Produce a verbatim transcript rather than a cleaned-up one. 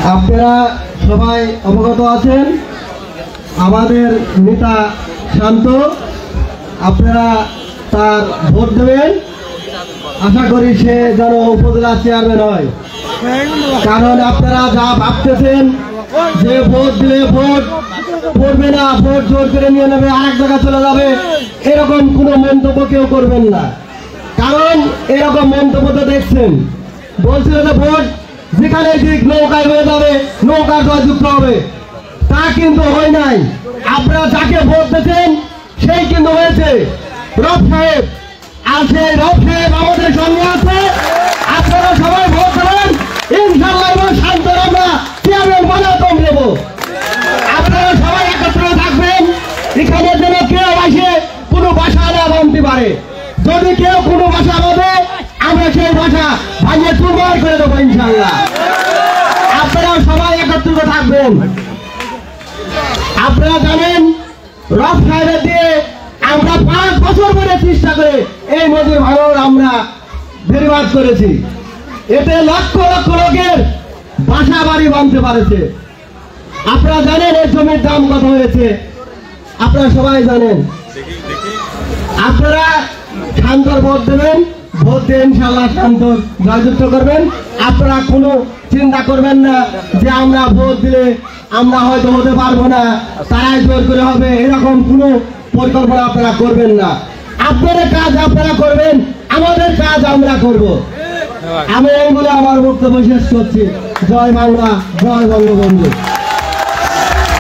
আপনারা সবাই অবগত আছেন আমাদের নেতা শান্ত, আপনারা তার ভোট দেবেন। আশা করি সে যেন উপজেলা চেয়ারম্যান হয়, কারণ আপনারা যা ভাবতেছেন যে ভোট দিলে ভোট পড়বে না, ভোট জোর করে নিয়ে নেবে, আরেক জায়গায় চলে যাবে, এরকম কোনো মন্তব্য কেউ করবেন না। কারণ এরকম মন্তব্য তো দেখছেন, বলছিল যে ভোট যেখানে ঠিক নৌকায় হয়ে যাবে, নৌকার জয়যুক্ত হবে, তা কিন্তু হয় নাই। আপনারা যাকে ভোট দিয়েছেন সেই কিন্তু হয়েছে রব সাহেব। আর সেই রব সাহেব আমাদের সঙ্গে আছে। আপনারা সবাই ভোট দেবেন, ইনশাআল্লাহ শান্তর আমরা চেয়ারম্যান বানাতাম দেব। আপনারা সবাই একত্রে থাকবেন, এখানে যেন কেউ আসে কোনো বাসা না ভাঙতে পারে। যদি কেউ কোনো বাসা বাঁধে আমরা সেই বাসা ভাঙিয়ে চুরমার করে দেবো ইনশাআল্লাহ। আপনারা সবাই একত্রিত থাকবেন। আপনারা জানেন রব সাহেবের দিয়ে আমরা পাঁচ বছর ধরে চেষ্টা করে এই নদীর ভাঙন আমরা বেরিবাদ করেছি। এতে লক্ষ লক্ষ লোকের বাসা বাড়ি বাঁধতে পারেছে। আপনারা জানেন এই জমির দাম কত হয়েছে, আপনারা সবাই জানেন। আপনারা শান্তর ভোট দেবেন, ভোট দিয়ে ইনশাআল্লাহ শান্তর জয়যুক্ত করবেন। আপনারা কোনো চিন্তা করবেন না যে আমরা ভোট দিলে আমরা হয়তো হতে পারবো না, তারাই জোর করে হবে, এরকম কোনো পরিকল্পনা আপনারা করবেন না। আপনাদের কাজ আপনারা করবেন, আমাদের কাজ আমরা করব। আমি এই বলে আমার বক্তব্য শেষ করছি। জয় বাংলা, জয় বঙ্গবন্ধু।